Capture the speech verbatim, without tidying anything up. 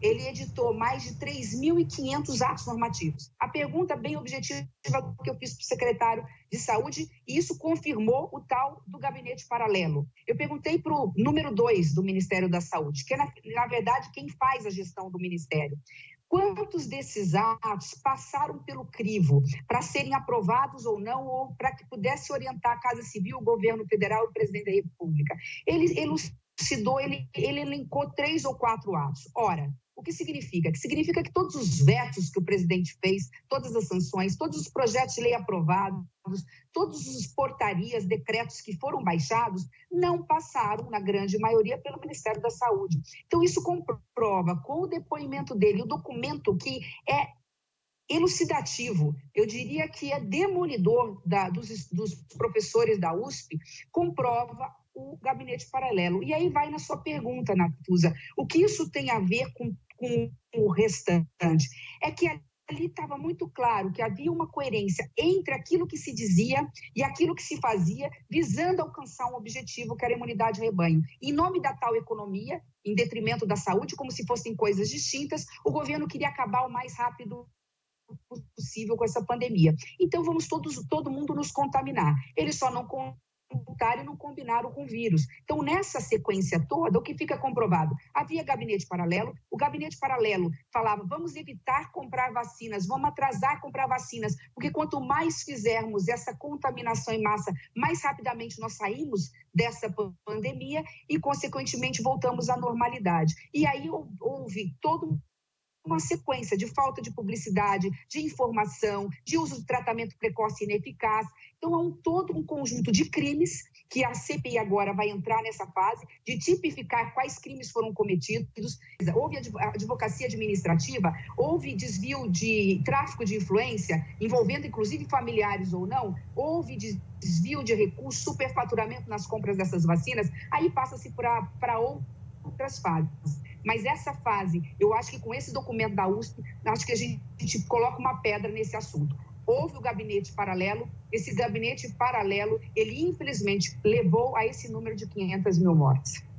ele editou mais de três mil e quinhentos atos normativos. A pergunta bem objetiva que eu fiz para o secretário de Saúde, e isso confirmou o tal do gabinete paralelo. Eu perguntei para o número dois do Ministério da Saúde, que é, na, na verdade, quem faz a gestão do Ministério. Quantos desses atos passaram pelo crivo para serem aprovados ou não, ou para que pudesse orientar a Casa Civil, o governo federal e o presidente da República? Ele elucidou, ele, ele elencou três ou quatro atos. Ora, o que significa? Que significa que todos os vetos que o presidente fez, todas as sanções, todos os projetos de lei aprovados, todos os portarias, decretos que foram baixados, não passaram, na grande maioria, pelo Ministério da Saúde. Então, isso comprova, com o depoimento dele, o documento que é elucidativo, eu diria que é demolidor da, dos, dos professores da U S P, comprova o gabinete paralelo. E aí vai na sua pergunta, Natuza, o que isso tem a ver com, com o restante? É que ali estava muito claro que havia uma coerência entre aquilo que se dizia e aquilo que se fazia, visando alcançar um objetivo, que era a imunidade de rebanho. Em nome da tal economia, em detrimento da saúde, como se fossem coisas distintas, o governo queria acabar o mais rápido possível com essa pandemia. Então, vamos todos, todo mundo nos contaminar. Eles só não contaram e não combinaram com o vírus. Então, nessa sequência toda, o que fica comprovado? Havia gabinete paralelo, o gabinete paralelo falava, vamos evitar comprar vacinas, vamos atrasar comprar vacinas, porque quanto mais fizermos essa contaminação em massa, mais rapidamente nós saímos dessa pandemia e, consequentemente, voltamos à normalidade. E aí houve todo uma sequência de falta de publicidade, de informação, de uso de tratamento precoce e ineficaz. Então, há um, todo um conjunto de crimes que a C P I agora vai entrar nessa fase, de tipificar quais crimes foram cometidos. Houve advocacia administrativa, houve desvio de tráfico de influência, envolvendo inclusive familiares ou não, houve desvio de recursos, superfaturamento nas compras dessas vacinas, aí passa-se para outras fases. Mas essa fase, eu acho que com esse documento da U S P, acho que a gente, a gente coloca uma pedra nesse assunto. Houve o gabinete paralelo, esse gabinete paralelo, ele infelizmente levou a esse número de quinhentas mil mortes.